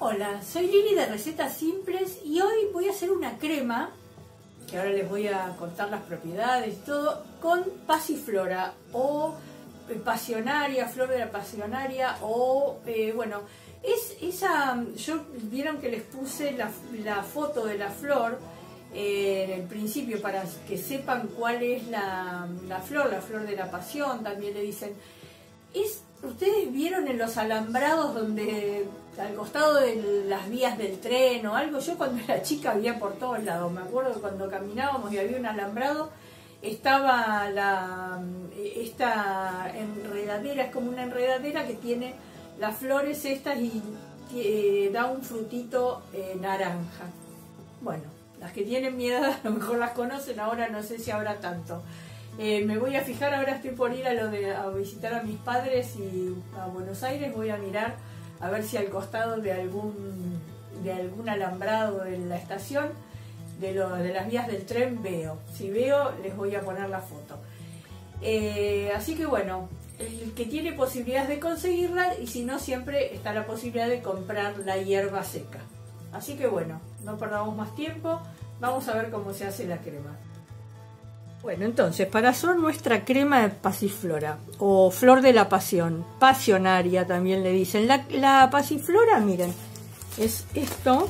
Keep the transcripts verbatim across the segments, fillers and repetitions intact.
Hola, soy Lili de Recetas Simples y hoy voy a hacer una crema, que ahora les voy a contar las propiedades y todo, con pasiflora o pasionaria, flor de la pasionaria o, eh, bueno, es esa, yo vieron que les puse la, la foto de la flor eh, en el principio para que sepan cuál es la, la flor, la flor de la pasión, también le dicen. Es, ¿ustedes vieron en los alambrados donde al costado de las vías del tren o algo? Yo cuando era chica había por todos lados, me acuerdo que cuando caminábamos y había un alambrado, estaba la, esta enredadera, es como una enredadera que tiene las flores estas y eh, da un frutito eh, naranja. Bueno, las que tienen mi edad a lo mejor las conocen, ahora no sé si habrá tanto. Eh, me voy a fijar, ahora estoy por ir a, lo de, a visitar a mis padres y a Buenos Aires, voy a mirar a ver si al costado de algún, de algún alambrado en la estación, de, lo, de las vías del tren veo. Si veo, les voy a poner la foto. Eh, así que bueno, el que tiene posibilidades de conseguirla, y si no, siempre está la posibilidad de comprar la hierba seca. Así que bueno, no perdamos más tiempo, vamos a ver cómo se hace la crema. Bueno, entonces, para hacer nuestra crema de pasiflora, o flor de la pasión, pasionaria también le dicen. La, la pasiflora, miren, es esto,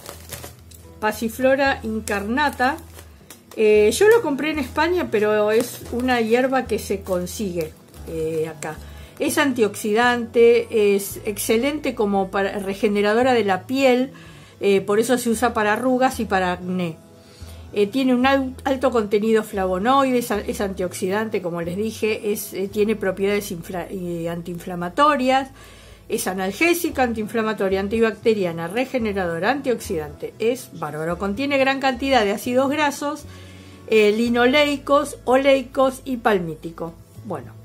pasiflora incarnata. Eh, yo lo compré en España, pero es una hierba que se consigue eh, acá. Es antioxidante, es excelente como para, regeneradora de la piel, eh, por eso se usa para arrugas y para acné. Eh, tiene un alto contenido flavonoides, es antioxidante, como les dije, es, eh, tiene propiedades eh, antiinflamatorias, es analgésica, antiinflamatoria, antibacteriana, regeneradora, antioxidante, es bárbaro. Contiene gran cantidad de ácidos grasos, eh, linoleicos, oleicos y palmítico. Bueno,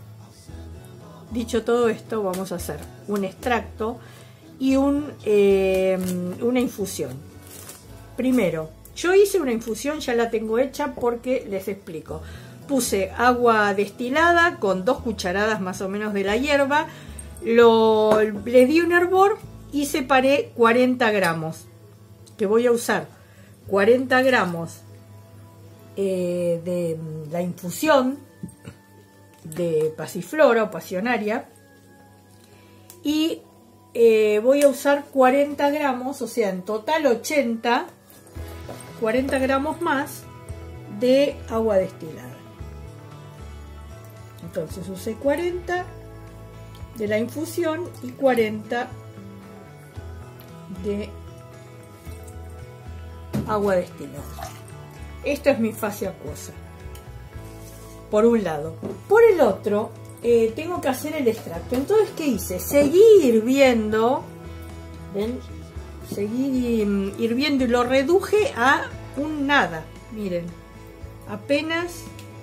dicho todo esto, vamos a hacer un extracto y un, eh, una infusión. Primero, yo hice una infusión, ya la tengo hecha porque les explico. Puse agua destilada con dos cucharadas más o menos de la hierba, lo, le di un hervor y separé cuarenta gramos, que voy a usar cuarenta gramos eh, de la infusión de pasiflora o pasionaria y eh, voy a usar cuarenta gramos, o sea en total ochenta, cuarenta gramos más de agua destilada. Entonces usé cuarenta de la infusión y cuarenta de agua destilada. Esto es mi fase acuosa, por un lado. Por el otro, eh, tengo que hacer el extracto. Entonces, ¿qué hice? Seguí hirviendo, ¿ven? Seguí hirviendo y lo reduje a un nada, miren, apenas,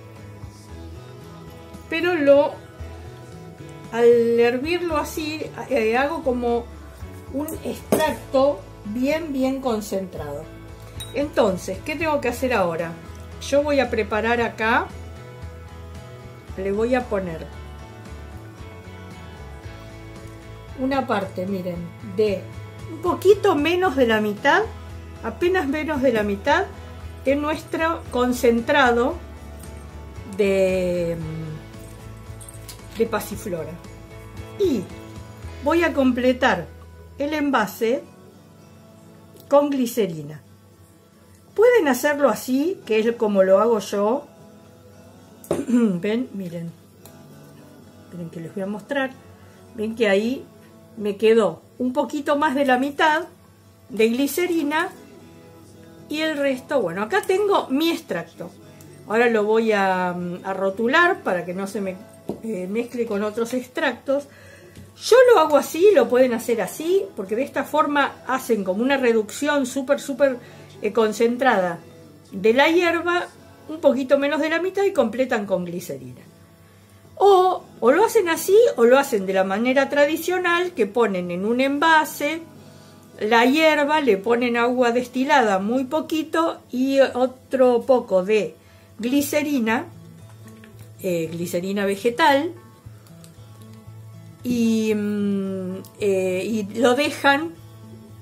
pero lo, al hervirlo así, eh, hago como un extracto bien, bien concentrado. Entonces, ¿qué tengo que hacer ahora? Yo voy a preparar acá, le voy a poner una parte, miren, de un poquito menos de la mitad, apenas menos de la mitad de nuestro concentrado de, de pasiflora. Y voy a completar el envase con glicerina. Pueden hacerlo así, que es como lo hago yo. Ven, miren. Miren que les voy a mostrar. Ven que ahí me quedó un poquito más de la mitad de glicerina y el resto, bueno, acá tengo mi extracto. Ahora lo voy a, a rotular para que no se me eh, mezcle con otros extractos. Yo lo hago así, lo pueden hacer así, porque de esta forma hacen como una reducción súper, súper eh, concentrada de la hierba, un poquito menos de la mitad y completan con glicerina. O, o lo hacen así o lo hacen de la manera tradicional, que ponen en un envase la hierba, le ponen agua destilada muy poquito y otro poco de glicerina, eh, glicerina vegetal, y, eh, y lo dejan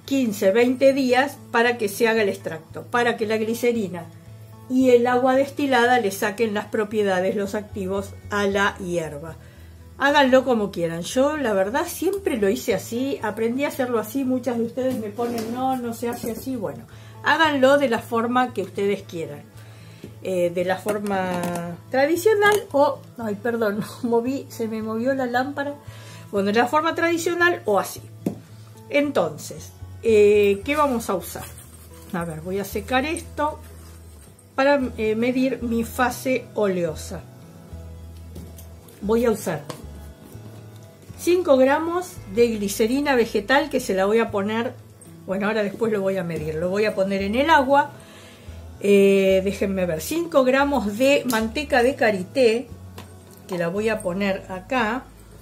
quince, veinte días para que se haga el extracto, para que la glicerina y el agua destilada le saquen las propiedades, los activos a la hierba. Háganlo como quieran. Yo la verdad siempre lo hice así, aprendí a hacerlo así. Muchas de ustedes me ponen no, no se hace así. Bueno, háganlo de la forma que ustedes quieran, eh, de la forma tradicional o, ay perdón, moví, se me movió la lámpara. Bueno, de la forma tradicional o así. Entonces, eh, ¿qué vamos a usar? A ver, voy a secar esto para eh, medir mi fase oleosa. Voy a usar cinco gramos de glicerina vegetal, que se la voy a poner, bueno, ahora después lo voy a medir, lo voy a poner en el agua. Eh, déjenme ver, cinco gramos de manteca de karité, que la voy a poner acá.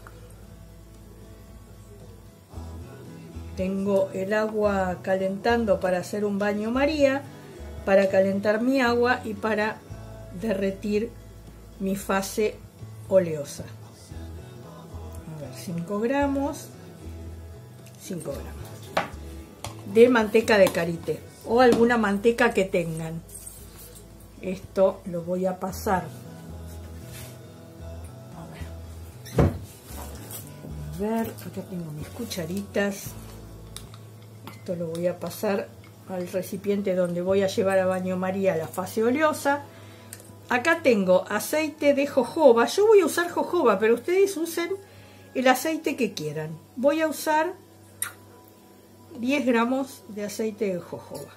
Tengo el agua calentando para hacer un baño María, para calentar mi agua y para derretir mi fase oleosa. A ver, cinco gramos, cinco gramos de manteca de karité o alguna manteca que tengan. Esto lo voy a pasar. A ver, a ver, acá tengo mis cucharitas. Esto lo voy a pasar al recipiente donde voy a llevar a baño María la fase oleosa. Acá tengo aceite de jojoba. Yo voy a usar jojoba, pero ustedes usen el aceite que quieran. Voy a usar diez gramos de aceite de jojoba.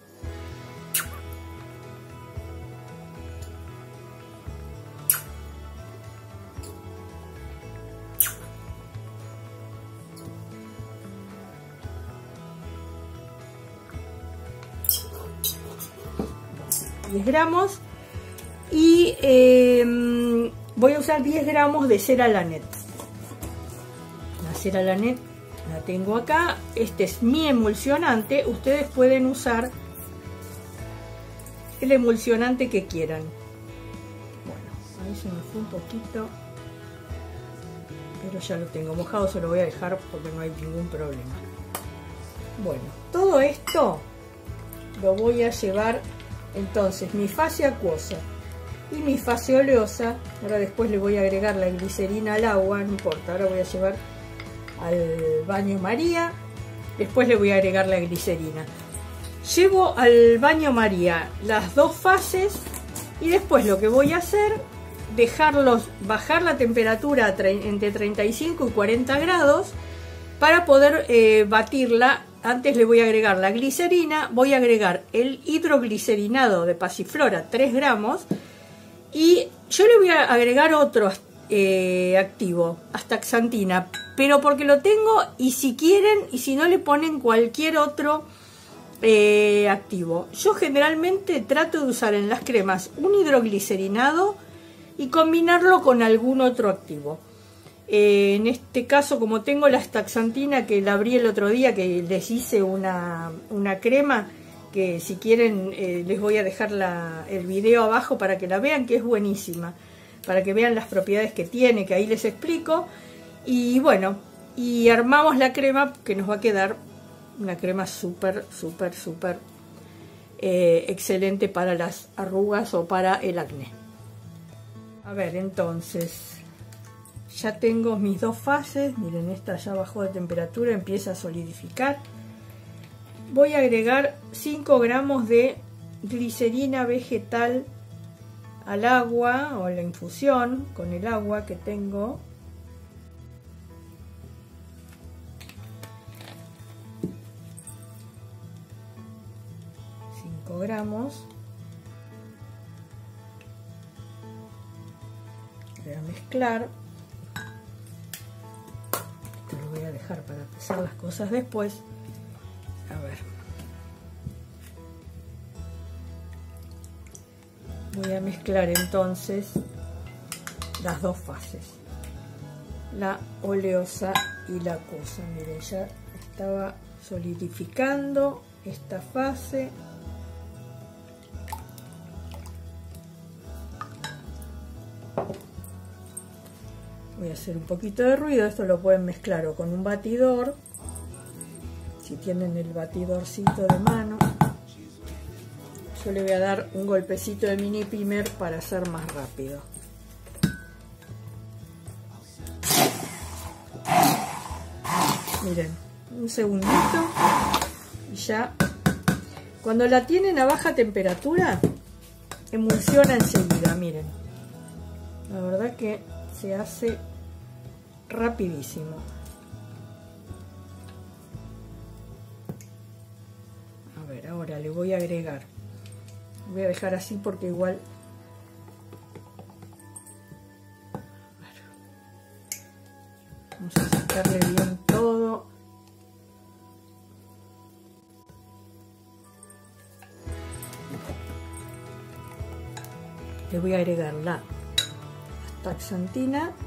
diez gramos. Y eh, voy a usar diez gramos de cera Lanet. La cera Lanet la tengo acá. Este es mi emulsionante. Ustedes pueden usar el emulsionante que quieran. Bueno, ahí se me fue un poquito, pero ya lo tengo mojado. Se lo voy a dejar porque no hay ningún problema. Bueno, todo esto lo voy a llevar. Entonces, mi fase acuosa y mi fase oleosa, ahora después le voy a agregar la glicerina al agua, no importa, ahora voy a llevar al baño María, después le voy a agregar la glicerina. Llevo al baño María las dos fases y después lo que voy a hacer, dejarlos, bajar la temperatura a entre treinta y cinco y cuarenta grados para poder eh, batirla. Antes le voy a agregar la glicerina, voy a agregar el hidroglicerinado de Passiflora, tres gramos, y yo le voy a agregar otro eh, activo, astaxantina, pero porque lo tengo, y si quieren, y si no, le ponen cualquier otro eh, activo. Yo generalmente trato de usar en las cremas un hidroglicerinado y combinarlo con algún otro activo. Eh, en este caso, como tengo la astaxantina que la abrí el otro día, que les hice una, una crema, que si quieren eh, les voy a dejar la, el video abajo para que la vean, que es buenísima, para que vean las propiedades que tiene, que ahí les explico. Y bueno, y armamos la crema, que nos va a quedar una crema súper, súper, súper eh, excelente para las arrugas o para el acné. A ver, entonces ya tengo mis dos fases. Miren, esta ya bajó de temperatura, empieza a solidificar. Voy a agregar cinco gramos de glicerina vegetal al agua, o la infusión con el agua que tengo. cinco gramos. Voy a mezclar. Esto lo voy a dejar para pesar las cosas después. A ver. Voy a mezclar entonces las dos fases, la oleosa y la acuosa. Miren, ya estaba solidificando esta fase. Voy a hacer un poquito de ruido. Esto lo pueden mezclar o con un batidor, si tienen el batidorcito de mano. Yo le voy a dar un golpecito de mini primer para hacer más rápido. Miren, un segundito y ya. Cuando la tienen a baja temperatura, emulsiona enseguida, miren. La verdad que se hace rapidísimo. A ver, ahora le voy a agregar. Voy a dejar así porque igual... Vamos a sacarle bien todo. Le voy a agregar la astaxantina.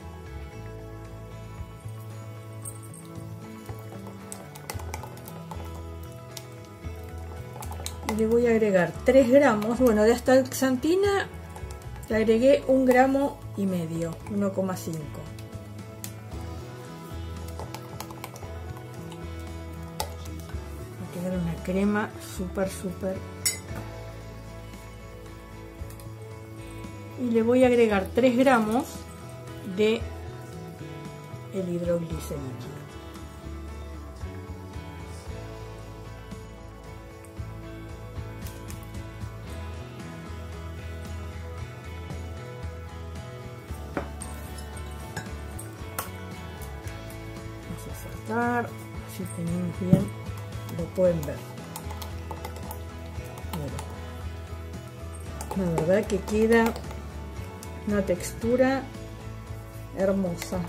Y le voy a agregar tres gramos. Bueno, de astaxantina le agregué un gramo y medio, uno coma cinco. Va a quedar una crema súper, súper. Y le voy a agregar tres gramos de el hidroglicerina. Vamos a sacar, si tenemos bien, lo pueden ver. Miren. La verdad que queda una textura hermosa.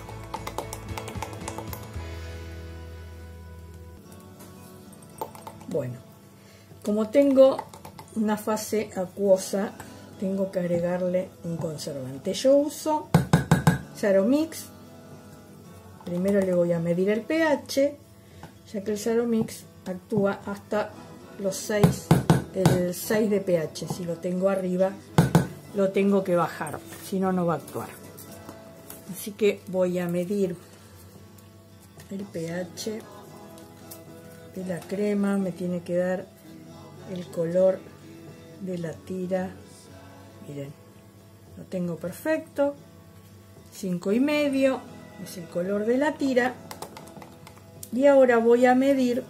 Bueno, como tengo una fase acuosa, tengo que agregarle un conservante. Yo uso Xaromix. Primero le voy a medir el pH, ya que el Xaromix actúa hasta los seis, el seis de pH. Si lo tengo arriba, lo tengo que bajar, si no, no va a actuar. Así que voy a medir el pH de la crema. Me tiene que dar el color de la tira. Miren, lo tengo perfecto. cinco y medio es el color de la tira. Y ahora voy a medir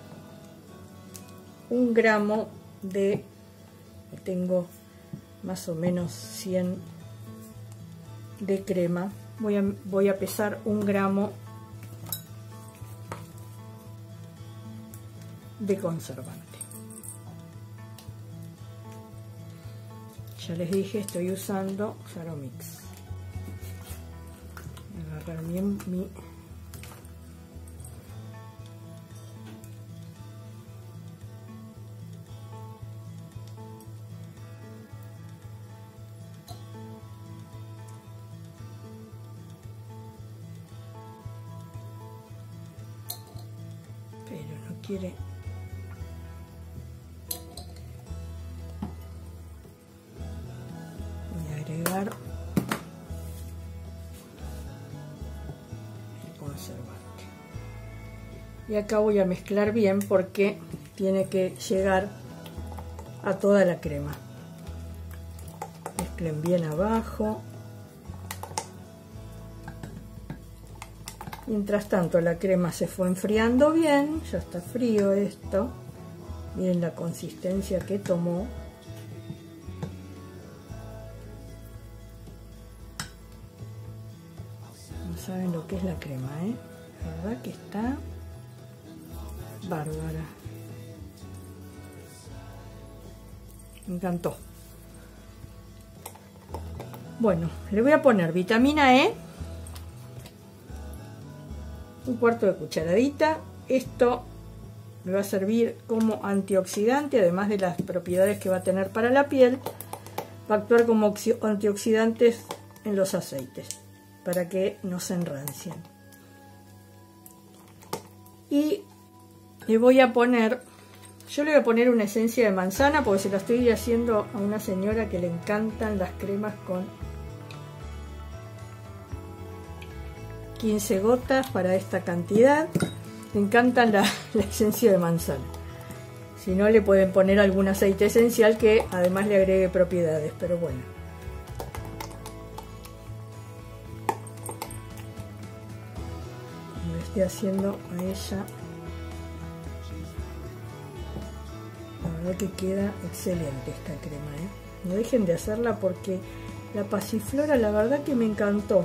un gramo de, tengo más o menos cien de crema. Voy a, voy a pesar un gramo de conservante. Ya les dije, estoy usando Xaromix. Voy a agarrar bien mi quiere. Voy a agregar el conservante. Y acá voy a mezclar bien porque tiene que llegar a toda la crema. Mezclen bien abajo. Mientras tanto la crema se fue enfriando bien, ya está frío esto. Miren la consistencia que tomó. No saben lo que es la crema, ¿eh? La verdad que está bárbara. Me encantó. Bueno, le voy a poner vitamina E. Un cuarto de cucharadita. Esto me va a servir como antioxidante, además de las propiedades que va a tener para la piel. Va a actuar como antioxidantes en los aceites para que no se enrancien. Y le voy a poner, yo le voy a poner una esencia de manzana porque se la estoy haciendo a una señora que le encantan las cremas con quince gotas para esta cantidad. le encantan la, la esencia de manzana. Si no, le pueden poner algún aceite esencial que además le agregue propiedades, pero bueno. Le estoy haciendo a ella. La verdad que queda excelente esta crema, ¿eh? No dejen de hacerla porque la pasiflora la verdad que me encantó.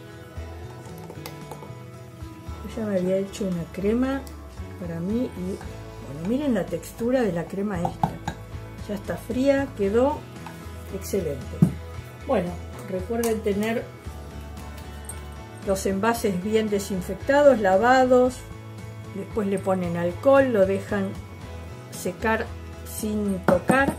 Ella me había hecho una crema para mí y bueno, miren la textura de la crema esta. Ya está fría, quedó excelente. Bueno, recuerden tener los envases bien desinfectados, lavados. Después le ponen alcohol, lo dejan secar sin tocar.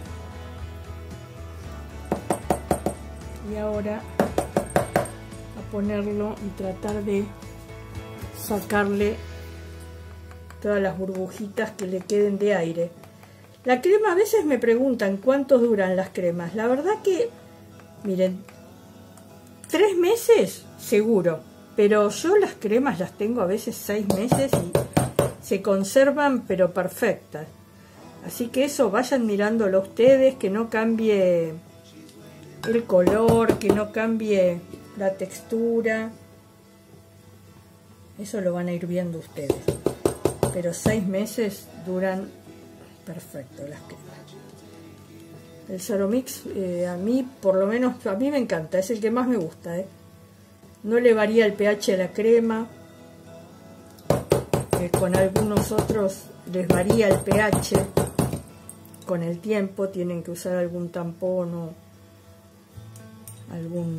Y ahora a ponerlo y tratar de sacarle todas las burbujitas que le queden de aire. La crema, a veces me preguntan cuánto duran las cremas. La verdad que, miren, tres meses seguro, pero yo las cremas las tengo a veces seis meses y se conservan pero perfectas. Así que eso vayan mirándolo ustedes, que no cambie el color, que no cambie la textura. Eso lo van a ir viendo ustedes. Pero seis meses duran perfecto las cremas. El Ceromix eh, a mí, por lo menos, a mí me encanta. Es el que más me gusta, ¿eh? No le varía el pH a la crema. Eh, con algunos otros les varía el pH. Con el tiempo tienen que usar algún tampón o algún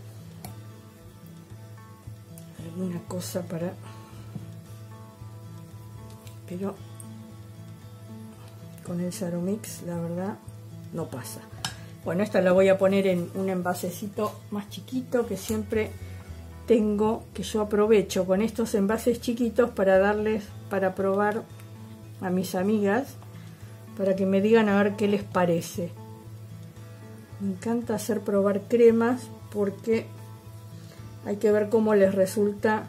alguna cosa para, pero con el Ceromix la verdad no pasa. Bueno, esta la voy a poner en un envasecito más chiquito que siempre tengo, que yo aprovecho con estos envases chiquitos para darles, para probar a mis amigas, para que me digan a ver qué les parece. Me encanta hacer probar cremas porque hay que ver cómo les resulta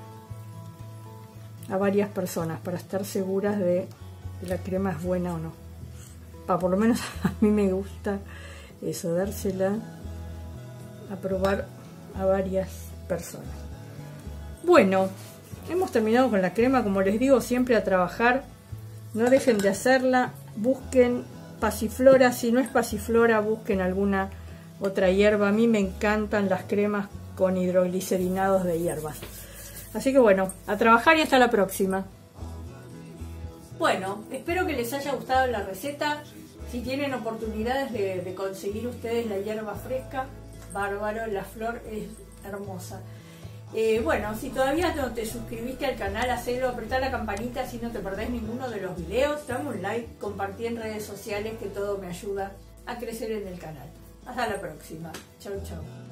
a varias personas para estar seguras de que la crema es buena o no. Pa, por lo menos a mí me gusta eso, dársela a probar a varias personas. Bueno, hemos terminado con la crema. Como les digo, siempre a trabajar. No dejen de hacerla. Busquen pasiflora. Si no es pasiflora, busquen alguna otra hierba. A mí me encantan las cremas con hidroglicerinados de hierbas. Así que bueno, a trabajar y hasta la próxima. Bueno, espero que les haya gustado la receta. Si tienen oportunidades de, de conseguir ustedes la hierba fresca, bárbaro, la flor es hermosa. Eh, bueno, si todavía no te suscribiste al canal, hacelo, apretá la campanita si no te perdés ninguno de los videos, dame un like, compartí en redes sociales, que todo me ayuda a crecer en el canal. Hasta la próxima. Chau, chau.